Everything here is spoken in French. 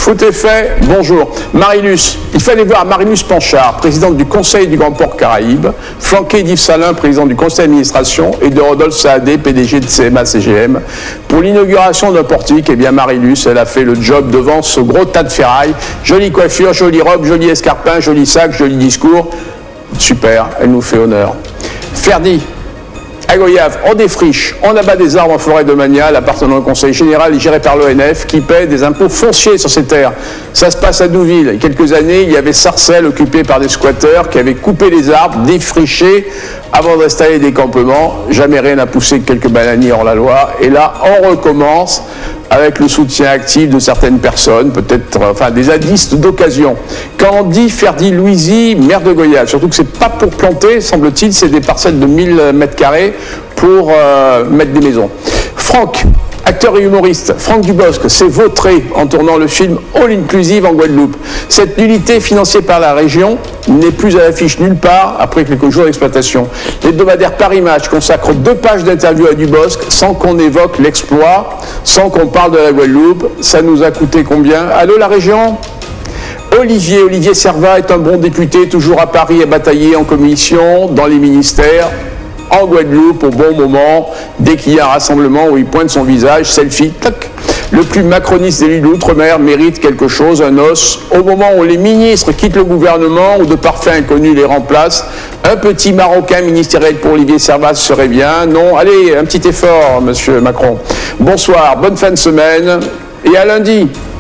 Foot est fait, bonjour. Marilus, il fallait voir Marilus Panchard, présidente du Conseil du Grand Port Caraïbe, flanqué d'Yves Salin, président du Conseil d'administration, et de Rodolphe Saadé, PDG de CMA-CGM. Pour l'inauguration d'un portique, eh bien Marilus, elle a fait le job devant ce gros tas de ferraille. Jolie coiffure, jolie robe, joli escarpin, joli sac, joli discours. Super, elle nous fait honneur. Ferdi, à Goyave, on défriche, on abat des arbres en forêt domaniale appartenant au Conseil général et géré par l'ONF qui paie des impôts fonciers sur ces terres. Ça se passe à Douville. Il y a quelques années, il y avait Sarcelles occupé par des squatteurs qui avaient coupé les arbres, défriché avant d'installer des campements. Jamais rien n'a poussé que quelques bananiers hors la loi. Et là, on recommence avec le soutien actif de certaines personnes, peut-être enfin des zadistes d'occasion. Quand on dit Ferdi Louisy, maire de Goyave, surtout que c'est pas pour planter, semble-t-il, c'est des parcelles de 1000 m² pour mettre des maisons. Franck, acteur et humoriste, Franck Dubosc s'est vautré en tournant le film All Inclusive en Guadeloupe. Cette nullité financée par la région n'est plus à l'affiche nulle part après quelques jours d'exploitation. L'hebdomadaire Paris Match consacre 2 pages d'interview à Dubosc sans qu'on évoque l'exploit, sans qu'on parle de la Guadeloupe. Ça nous a coûté combien? Allô la région? Olivier Servat est un bon député, toujours à Paris à batailler en commission, dans les ministères, en Guadeloupe, au bon moment, dès qu'il y a un rassemblement où il pointe son visage, selfie, tac. Le plus macroniste élu de l'Outre-mer mérite quelque chose, un os. Au moment où les ministres quittent le gouvernement ou de parfaits inconnus les remplacent, un petit Marocain ministériel pour Olivier Servat serait bien. Non, allez, un petit effort, monsieur Macron. Bonsoir, bonne fin de semaine et à lundi.